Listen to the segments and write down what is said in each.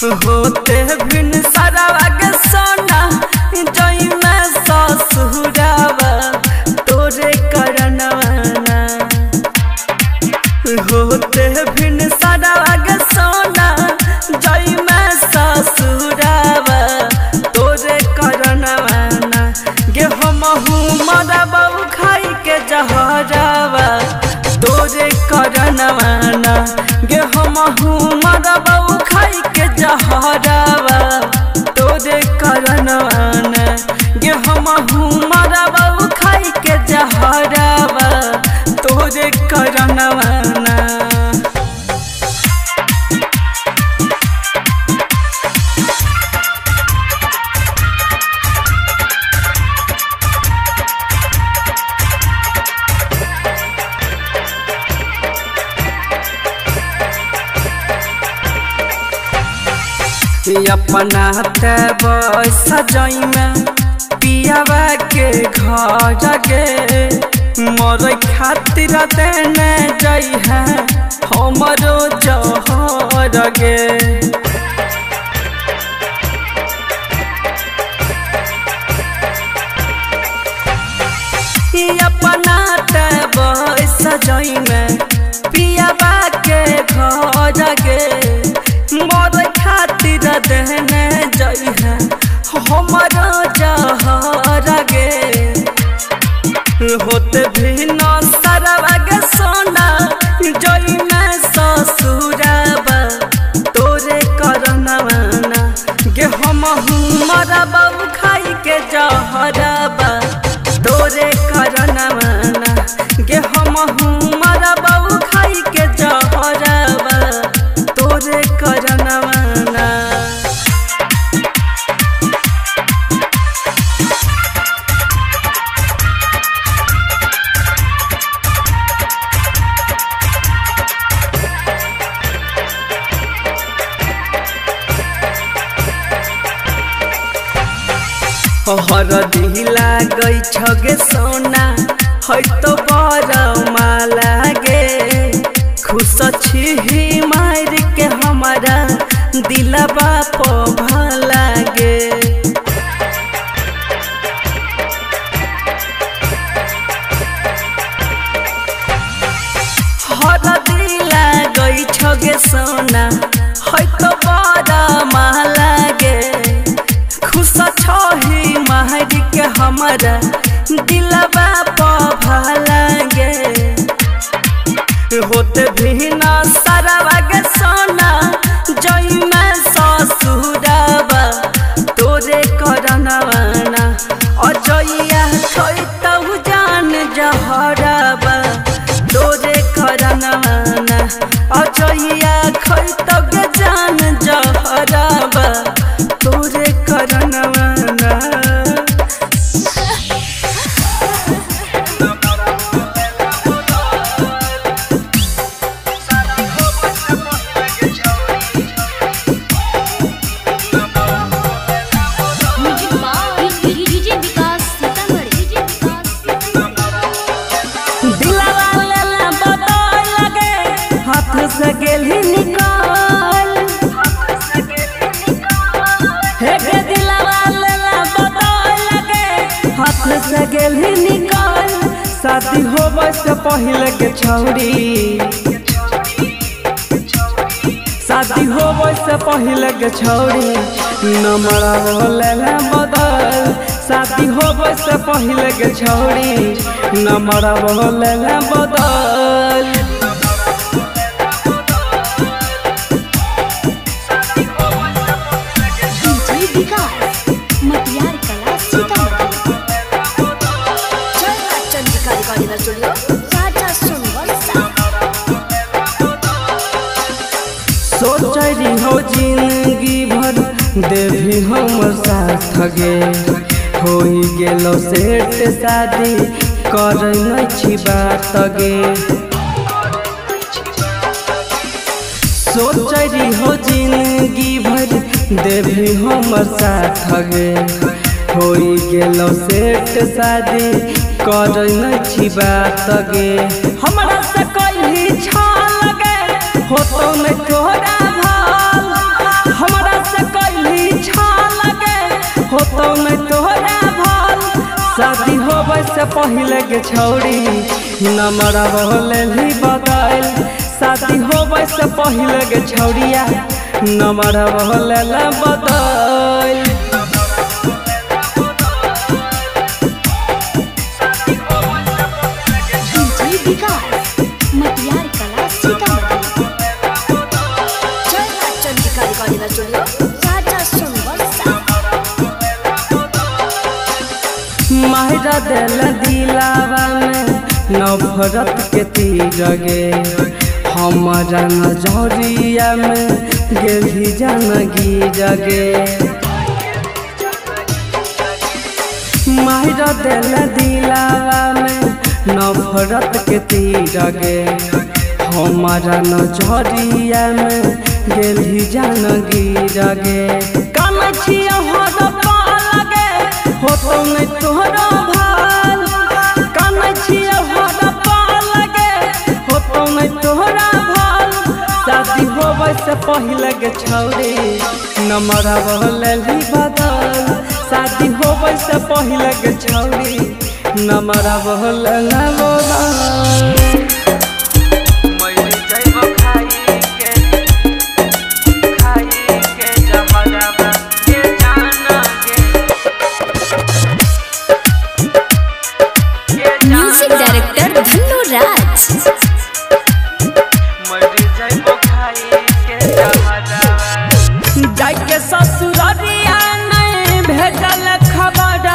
होते बिन सरावा के सोना जई में ससुरावा तोरे करनवाना होते बिन सरावा के सोना जई में ससुरावा तोरे करनवाना गे हमहू मरबौ खाई के जहरावा तोरे करनवाना गे हमहू मरबौ खाई के जहरावा तोरे करनवाना गे हमहू मरबौ खाई के जहरावा तोरे करनवाना। अपना तब सजई में पियावा के घर गे मोर खातिर देने जई है हमरो जहर गे अपना तब सजई में पियावा के घर गे मोर खातिर देने जई है हमरो जहर गे होते भी न सरवा के सोना जई में ससुरावा तोरे करनवाना गे हमहू मरबौ खाई के जहरावा तोरे करनवाना गे हमहू मरबौ खाई के जहरावा तोरे करनवाना। हर दिला गई छगे सोना है तो बरमा लागे खुश छी मार के हमारा दिलबा भला गे हर दिला गई छगे सोना है तो बरमा लागे खुश छही मार के हमारा दिलबा भला गे होते भी न सरवा के सोना जई में ससुरावा तोरे करनवाना अजइया खोइतौ जान जहरावा तोरे करनवाना अजइया खोइतौ जान जहरावा तोरे करनवाना। से गेली निकाल हे गे दिलवा लेला बदल लगे हाथ से गेली निकाल शादी होवे से पहले के छौरी शादी होवे से पहले के छौरी नमरा लेला बदल शादी होवे से पहले के छौरी नमरा लेला बदल। सोचरी हो जिंदगी भर देवी हमर साथ गे होई गेलो सेट शादी करे नै छी बात गे सोचरी हो जिंदगी भर देवी हमर साथ गे होई गेलो सेट शादी करे नै छी बात गे हमरा से कहि छा लगे हो तो नै तोरा भाल हमरा से पहले के छौड़ी नंबर बोले बदल शादी होवे से पहले के छौड़िया नंबर बोले बदल माहिरा दिल दिलावा में नफरत के तीर गे हमारा नजरिया में गेली जनगी जगे माहिरा दिल दिलावा में नफरत के तीर गे हमारा नजरिया में गेली जनगी जगे कमछिया हो तो नहीं तोहरा भाल कमछिया लगे हो तो नहीं तोहरा भाल शादी होवे से पहले के छौड़ी नंबर बोले बदल शादी होवे से पहले के छौड़ी नंबर बोले बदल जाके ससुरिया नहीं भेजल खबर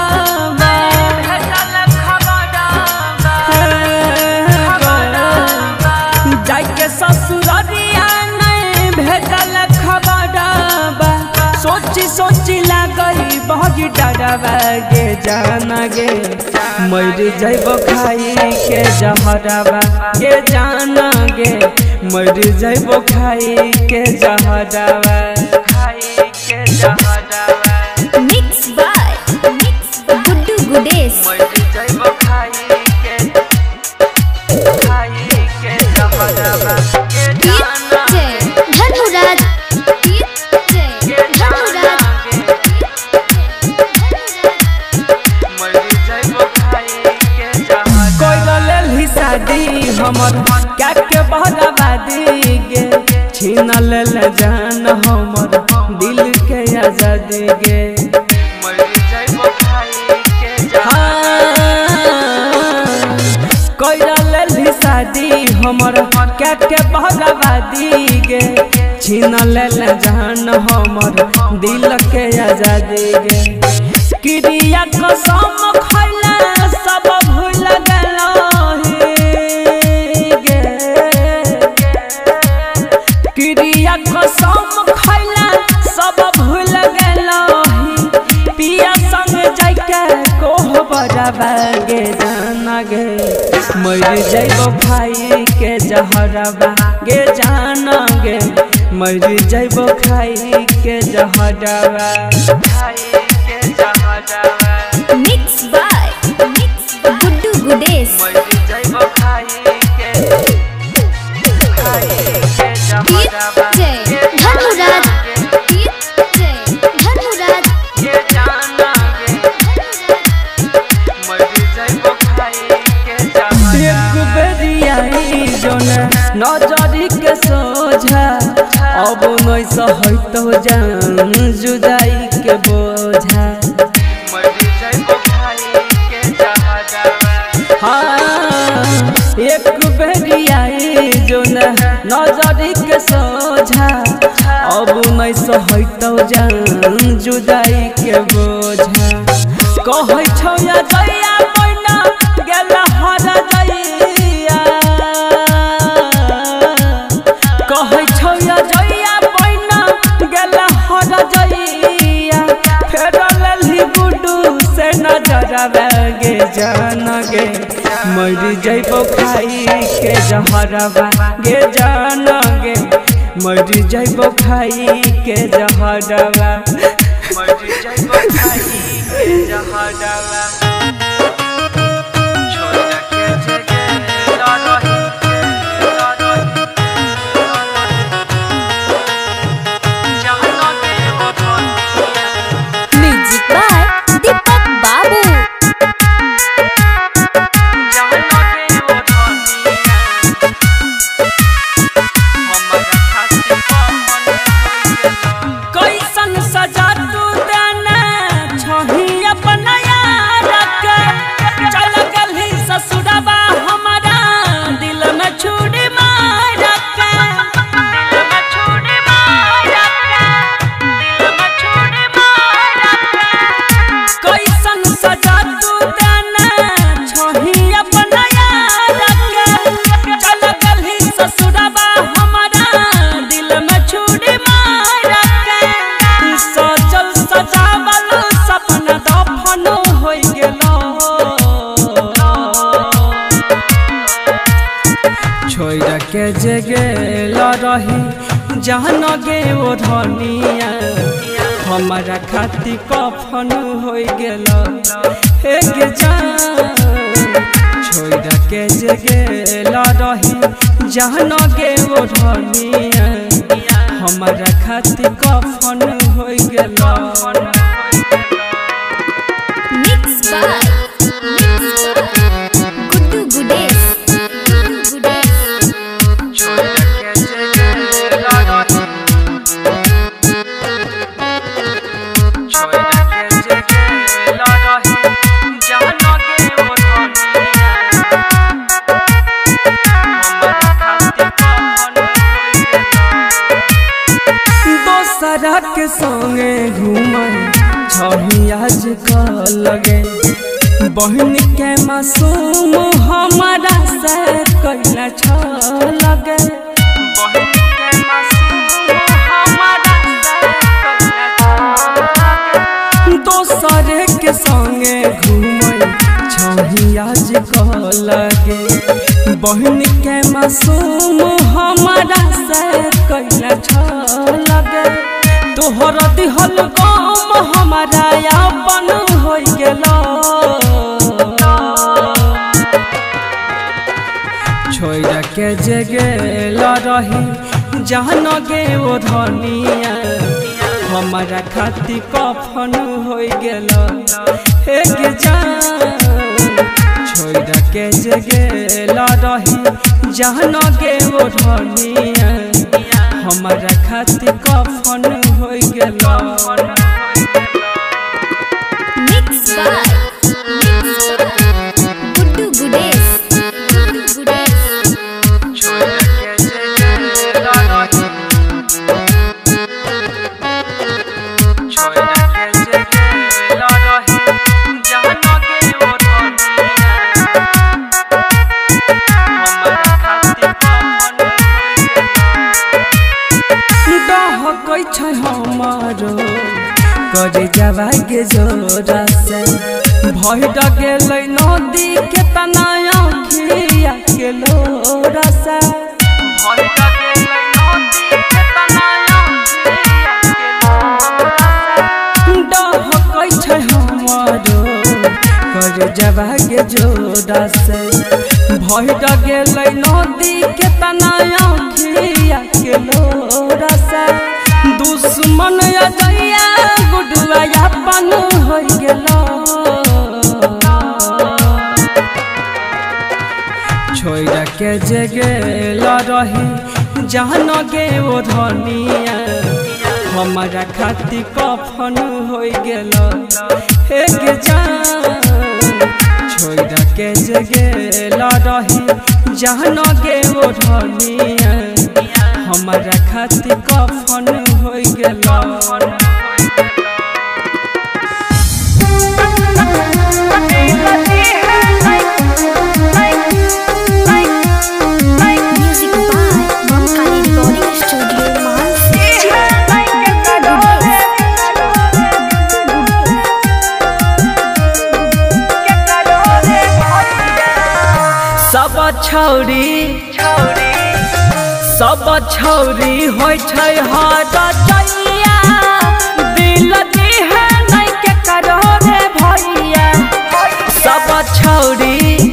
जाके ससुरिया नहीं भेजल खबर सोची लागई बहुत डरवा गे जाना गे मर जैब खाई के जहरवा गे जाना गे मर जैब खाई के जहरवा मिक्स बाय गुड्डू गुडेश धनुराज शादी हमर क्या के बहराबादी गे छीन ले जान हमर दिल के आजादी गे कोई शादी हमर क्या के बहराबादी गे छीन ले जान हमर दिल के आजादी गे क्रिया कसम खैला सब भूल गेला क्रिया कसम खैला सब भूल गेला पिया संग जाके कोह बजाबा गे जाना गे मर जैब खाई के जहरवा गे जाना गे मर जैब खाई के जहरवा मिक्स बाय गुड्डू गुडेश धनुराज एक बेरियाई जोन नजरी के सोझा अब नहीं सहत जान जुदाई के बोझा हाँ एक बेरियाई जोन नजरी के सोझा अब नहीं सहत जान जुदाई के बोझा कहै छौ या दैया पैना गेला हर दैया कहै छौ या दैया पैना गेला हर दैया फेर लेली गुड्डू से नजरवा गे जाना गे मर जैब खाई के जहरवा गे जाना गे मर जैब खाई के जहरवा मर जैब खाई के जहरवा म्यूजिक बाय दीपक बाबू के जगह रही जहन गे ओ धनिया हमारा खाती कफन हो गेल हे गे जान छोड़ के जगह रही जहन गे ओ धनिया हमारा खाती कफन हो गेल। Mixed by Guddu Gudes. दोसरा के संगे घूमन छही आज लगे बहन के मासूम हमारा से कैला छ लगे बहन के मासूम हमारा से कैला दोसरे के संगे घूमन छही आज लगे बहन के मासूम हमारा से कैला छ लगे तोहर दिहल गम हमारा अपन हो गेल छोड़ के जगह रही जहन गे ओ धनिया हमारा खाती कफन हो गेल हे गे जान छोड़ के जगह रही जहन गे ओ धनिया हमारा खाती कफन हो गेल। Mixed by Guddu Gudes. हमारो करे जावा के जोरा से भई गेल नदी के तनाया खिया के लोरा से भई गेल नदी के तनाया खिया के लोरा से डह कई छै हमारो करे जावा के जोरा से भई गेल नदी के तनाया खिया के लोरा से दुश्मन अजया गुडुआ अपन हो गेल छोड़ के जगह रही जहन गे ओ धनिया हमारा खाती कफन हो गेल हे गे जान छोड़ के जगह रही जहन गे ओ धनिया हमारा खाती कफन हो गेल। Music by Mamkali Recording Studio, सब छौरी होय छै हर चैया दिल दिहे नहीं के करो रे भैया सब छौरी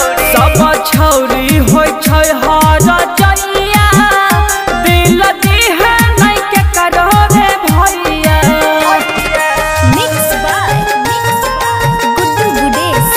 होय छै हर चैया दिल दिहे नहीं के करो रे भैया। Mixed by Guddu Gudes.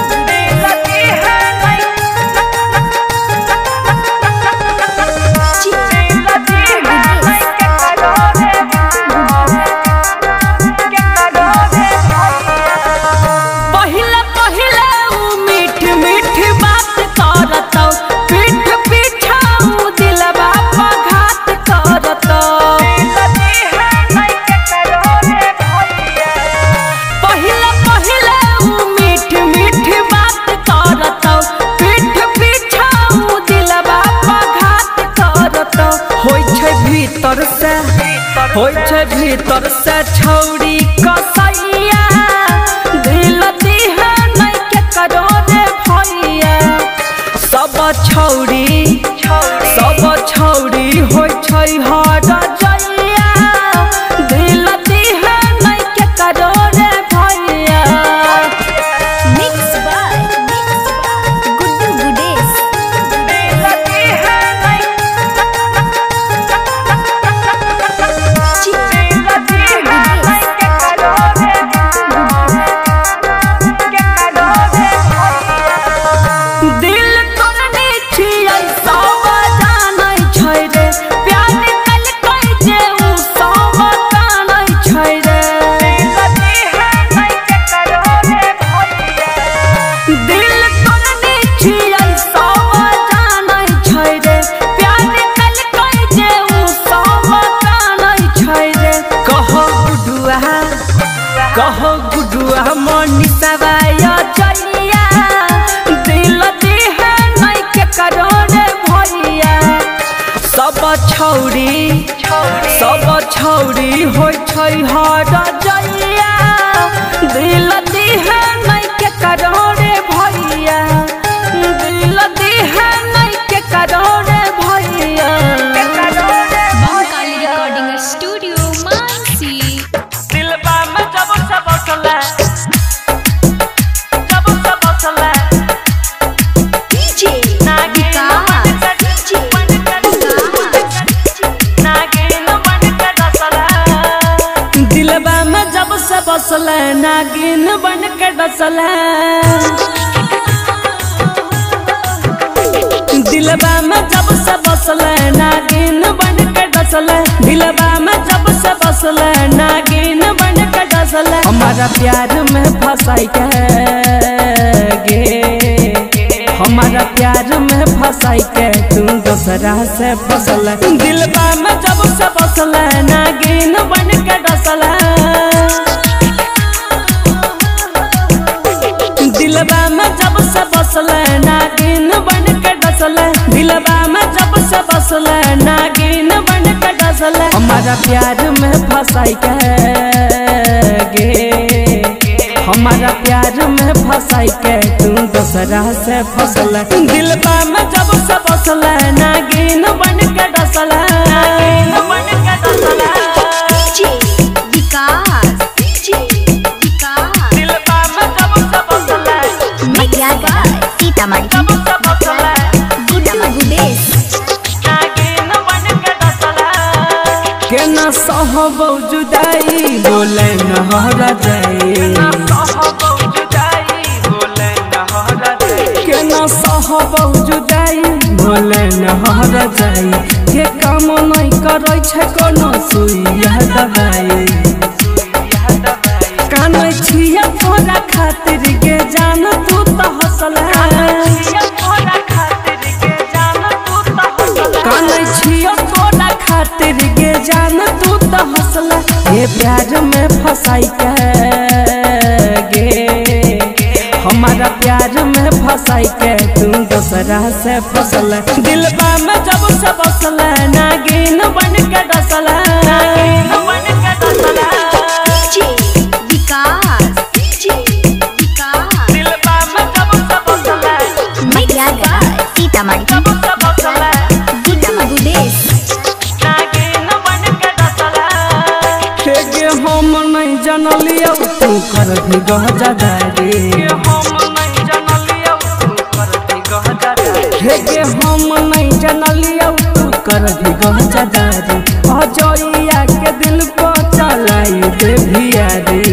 भीतर से छौरी कसैया दिल दिहे नहीं के करो रे भैया सब छौरी छै हर जइया दिल दिहे नहीं के करो रे भैया Mix by Guddu Gudes. दिल दिहे नहीं के करो रे दिल तोड़नी छियै सब जानै छै रे प्यार कल कई जे उ सब जानै छै रे दिल दिहे नहीं के करो रे भैया दिल तोड़नी छियै सब जानै छै रे प्यार कल कई जे उ सब जानै छै रे कहो गुडुआ मनी सवाया चलिया दिल दिहे नहीं के करो रे भैया सब छौरी होइ छै हर जइया दिल दिहे नहीं के करो रे भैया दिल दिहे नहीं के करो रे भैया Mahakali Recording Studio, Mansi. दिलबा में जब से बसले DJ नागिन बन के दिलबा में जब से बसले नागिन बन के डसले दिलबा में जब से बसले नागिन बन के डसले दिलबा में जब से बसले नागिन बन के डसले हमारा प्यार में फंसाई के गे हमारा प्यार में फंसाई के तू दूसरा से फंसल दिलबा में जब से बसले नागिन बन के डसले दिलबा में जब से बसले नागिन बन के डसले दिलबा में जब से बसले नागिन बन के डसले हमारा प्यार में फंसाई के गे हमारा प्यार में फंसाई के तू दूसरा से फंसल दिलबा में जब से बसले नागिन बन के डसले DJ Vikas. दिलबा में जब से बसले Matiaga Sitamarhi. Guddu Gudes. केना सहबौ जुदाई बोले नहरा जाए केना सहबौ जुदाई बोले नहरा जाए के काम नहीं करै छै कोनो सुइया दवाई कानै छियै तोरा खातिर गे जान तू त हंसला कानै छियै तोरा खातिर गे जान तू त हंसला ये प्यार में फंसाई के गे हमारा प्यार में फंसाई के तू दूसरा से फंसल दिलबा में जब से बसले नागिन बन के डसला DJ Vikas. दिलबा में जब से बसले Matiaga Sitamarhi. Guddu Gudes. गे हम नहीं जनलियो तू कर भी गहजादारी गे हम नहीं जनलियो तू कर भी गहजादारी अजइया के दिल को चलाई दे भियारी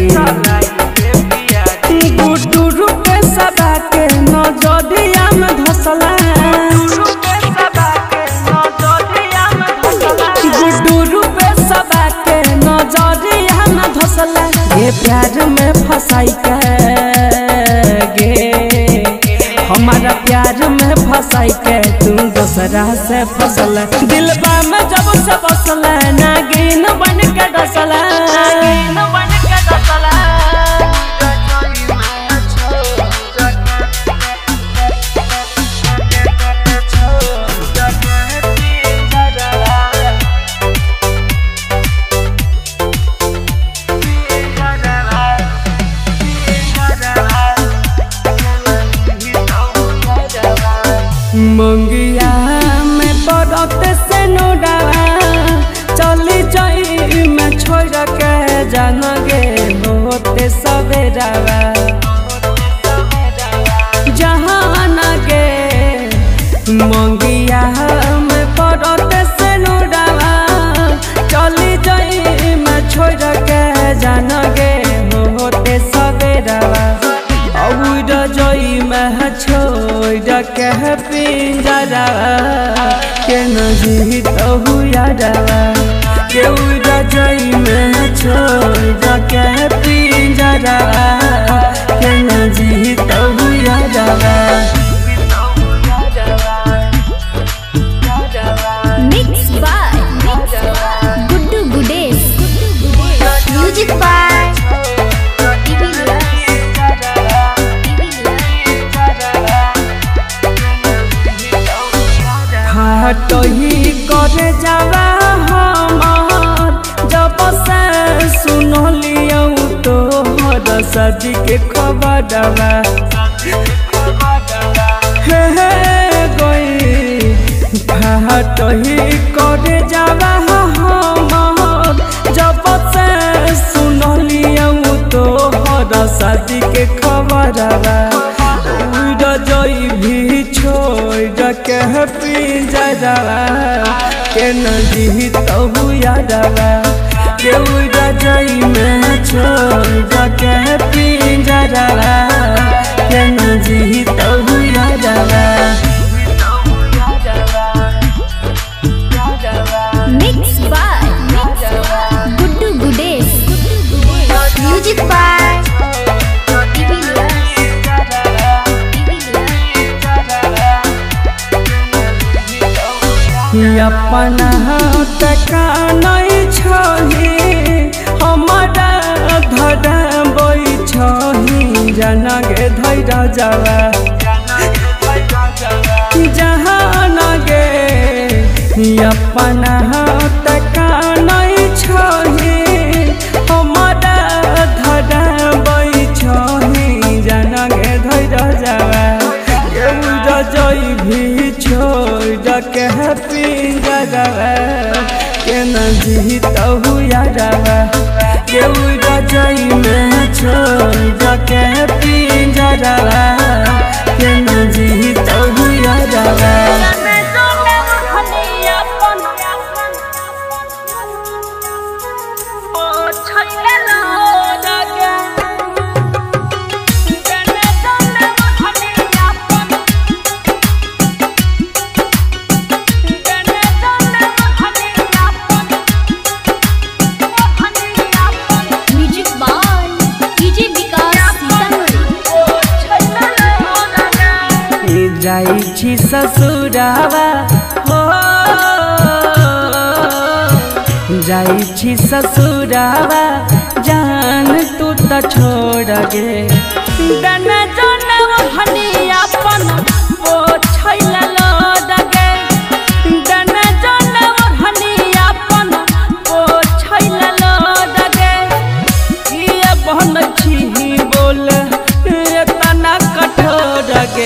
गुड्डू रूपे सबा के नजरिया में धसला गुड्डू रूपे सबा के नजरिया में धसला ये प्यार में फंसाई के गे हमारा प्यार में फंसाई के तू दूसरा से फंसल दिलबा में जब से बसले नागिन बन के डसला मंगिया में पड़त से नो डावा के पिंजरा के नजीक यारवा के रजाई में छोड़ के पिंजरा के नजीक यारवा। Mix by Guddu Gudesh. Music by तही करे जावा हमार जब से सुनलियो तोहर शादी के खबरवा हे गई तही करे जावा हमार जब से सुनलियो तोहर शादी के खबरवा रजाई भी छोड़ के पिंजरा के नजीक यारवा के रजाई में छोड़ के पिंजरा के नजीक यारवा। Mix by Guddu Gudesh. Music by अपना तका नहीं छही हमारा धरबई छही जना गे धैरा जावा जहाँ गे अपना तका नहीं छही हमारा धरबई छही जना गे धैरा जावा रजाई भी छोड़ के पिंजरा के नजीक यारवा के रजाई में छोड़ के पिंजरा के नजीक यारवा। जाई छी ससुरावा हो जाई छी ससुरावा जान तू त छोड़ गे दन जन हनी अपन ओ छैला लगे दन जन हनी अपन ओ छैला लगे ये बहन छी बोल तना कठोर गे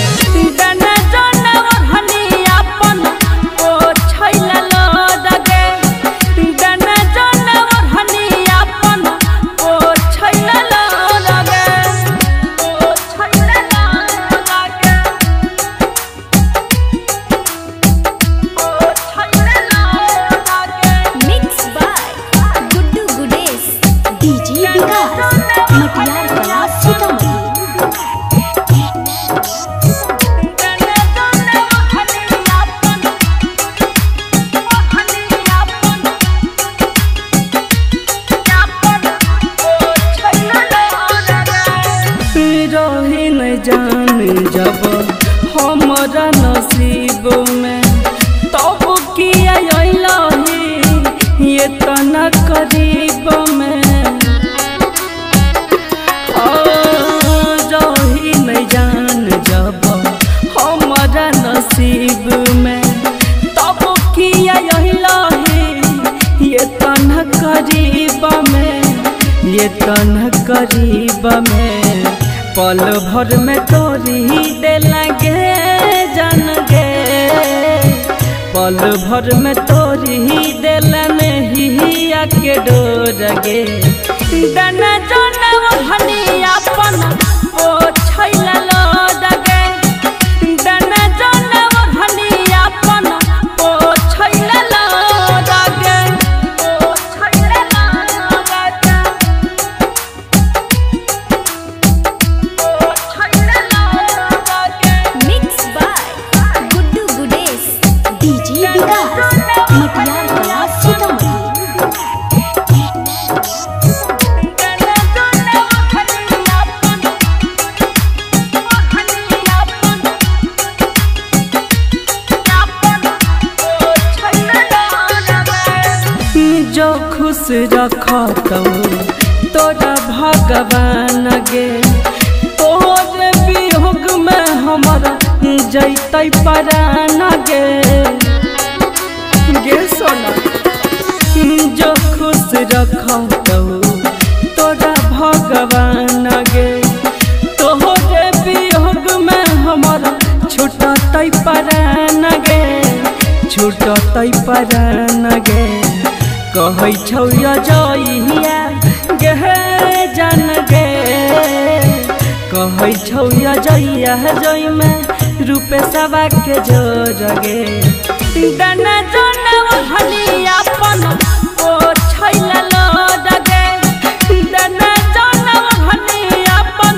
जान जब हमारा नसीब में तब किया ये तना करीब में रही नहीं जान जब हमारा नसीब में तब किया ये तना करीब में ये तना करीब में पल भर में तोरी दे लगे जान गे पल भर में तोरी दे नहीं आके डोर गे दन जन हनी अपन ओ छैला लगे दन जन हनी अपन ओ छैला लगे ओ छैला लगे Mix जो खुश रखतौ तोरा भगवान गे तोरे वियोग में हमर जैतै परान गे सोना जो खुश रखतौ तोरा भगवान गे तोरे वियोग में हमर छूटतै परान गे छूटतै परान गे कहै छौ जइया गे जान गे कहै छौ जइया जइ में रूपे सवा के जोर गे दना जन हनी अपन ओ छैला लोड गे दना जन हनी अपन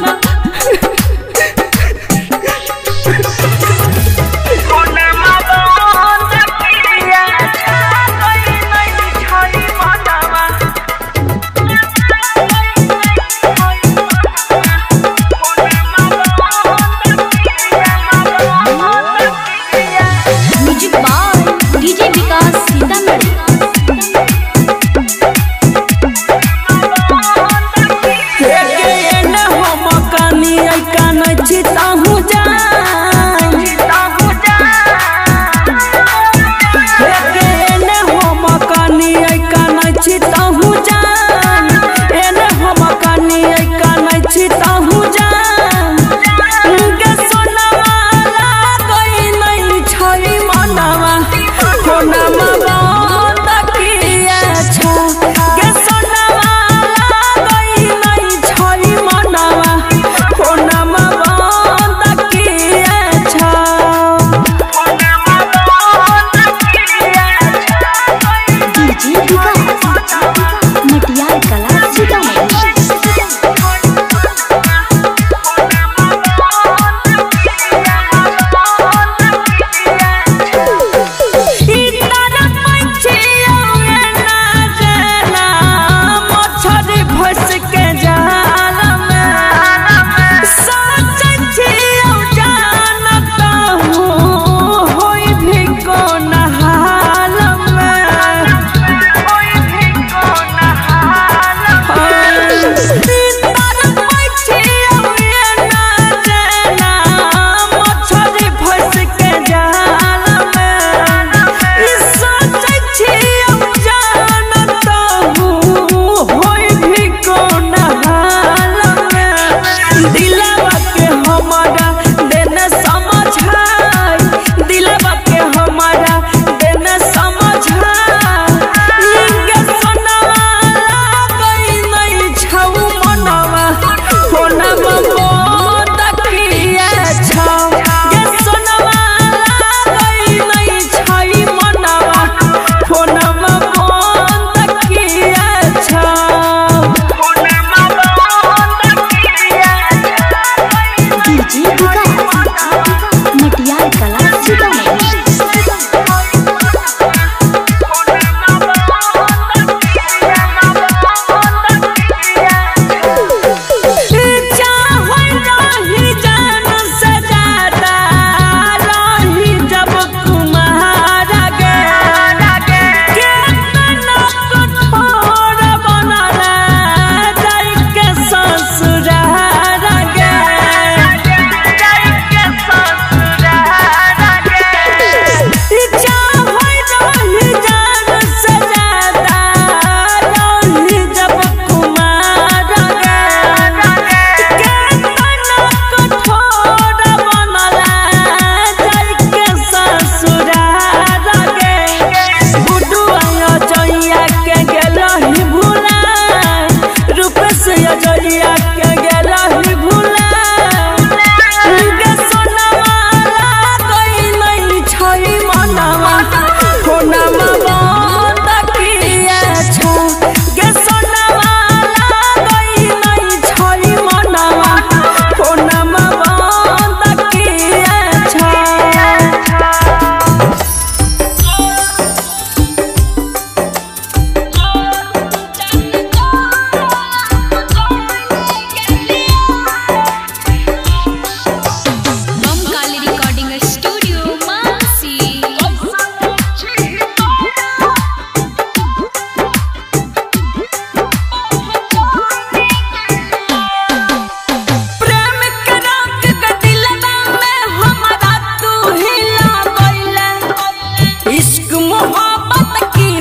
music by DJ Vikas Sitamarhi.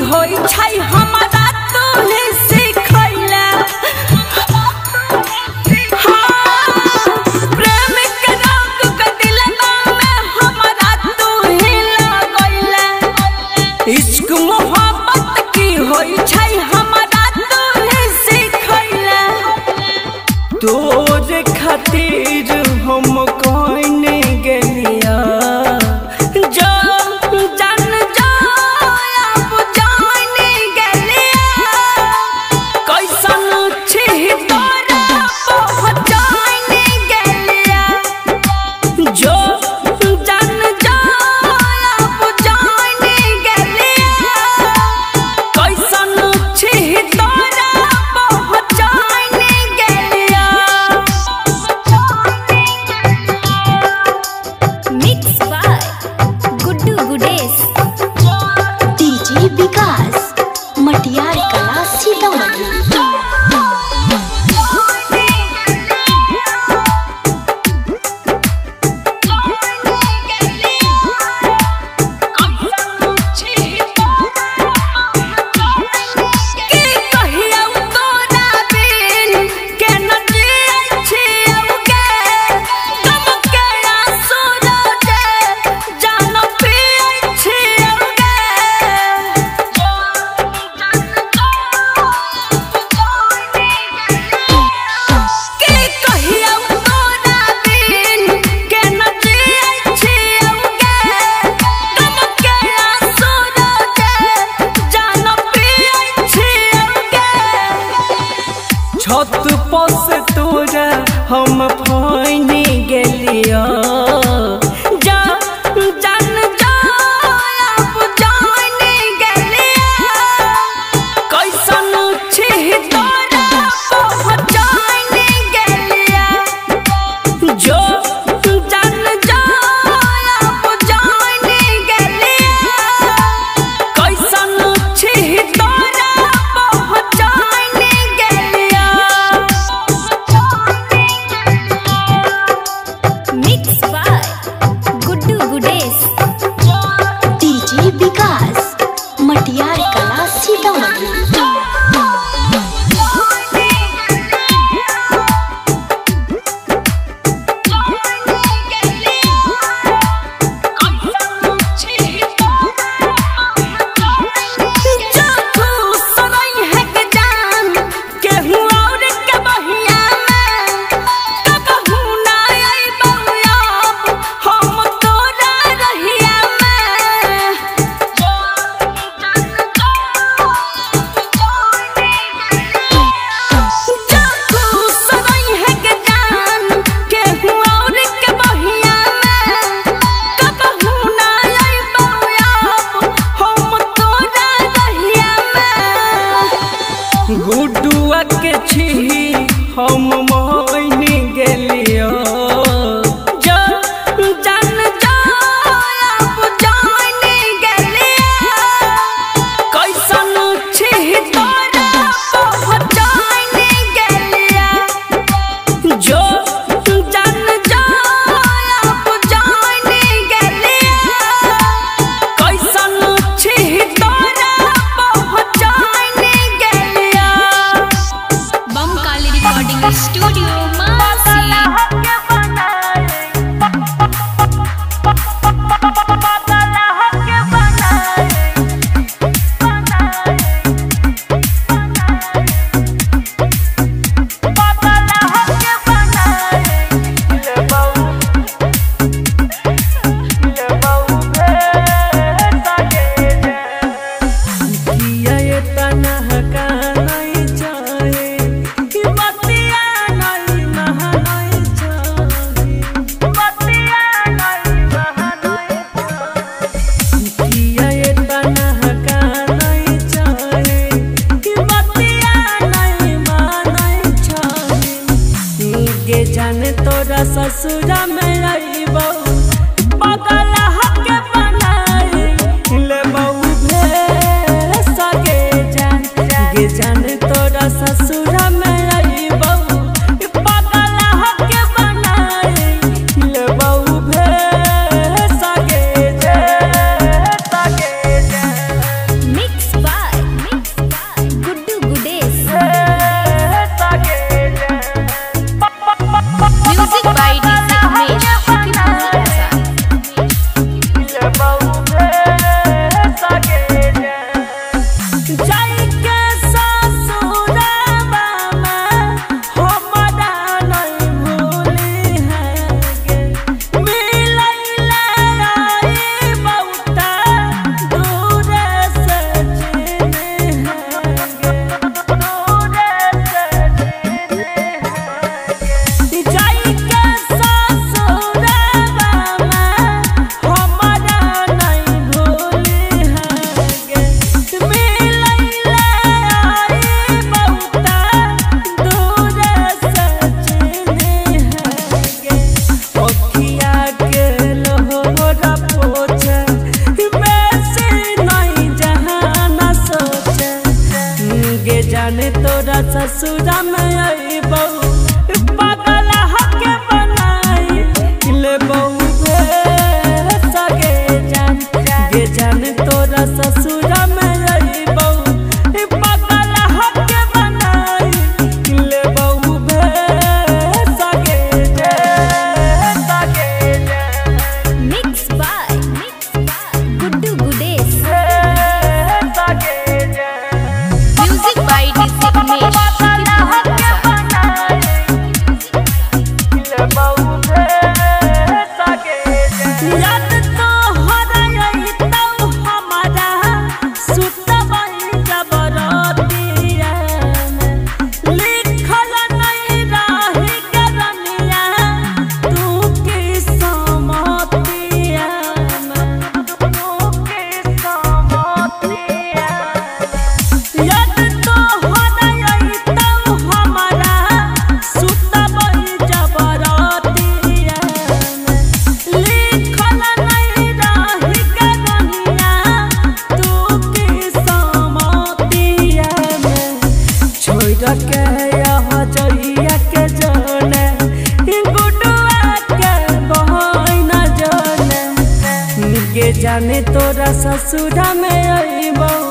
होई छै हमरा तोहे सिखैला प्रेम के रंग के दिलवा में हमरा तोहे लगैला इश्क मोहब्बत की होई छै हमरा तोहे सिखैला तोरे खातिर हम कहने गेलिया छत पर से तोरा हम फाइनी गेलिया जा जान जा अब जाने गेलिया कैसन छी तोरा पहचाने गेलिया जो जान जा अब जाने गेलिया कैसन छी तोरा पहचाने गेलिया mix by Guddu Gudesh DJ Vikas Matiyar Kala Sitamarhi गुडुआ के छी हम मोइनी गेलियो जान जा अब जाने गेलिया कैसन छी तोरा पहचाने गेलिया जो जान जा अब जाने गेलिया कैसन छी तोरा पहचाने गेलिया बम काली रिकॉर्डिंग स्टूडियो मासी जाई के ससुराबा में हमरा नहीं भूली है गे मिलैले आई बहुता दूर से जीने है गे दूर से जीने है गे जाई के ससुराबा में हमरा नहीं भूली है गे मिलैले आई बहुता दूर से जीने है गे ओखिया के लोहरा पोछे वैसे नहीं जहाना सोचे गे जाने तोरा ससुरा में आई बहू पागल हके बनाई ले बहू सगे जान गे जाने तोरा ससुरा में आई बहू पागल हके बनाई ले बहू सगे जान सगे जान Mixed by Guddu Gudesh. सगे जान Music by DJ Umesh. याद तो हराई तौ हमारा सुतबई जबरतिया में लिखल नहीं रही करनिया तू की समतिया में तू की समतिया याद तो हराई तौ हमारा सुतबई जबरतिया में लिखल नहीं रही करनिया तू की समतिया में छोड़ के यहाँ जइया के जाने गुडुआ के बहन जाने गे जाने तोरा ससुरा में आई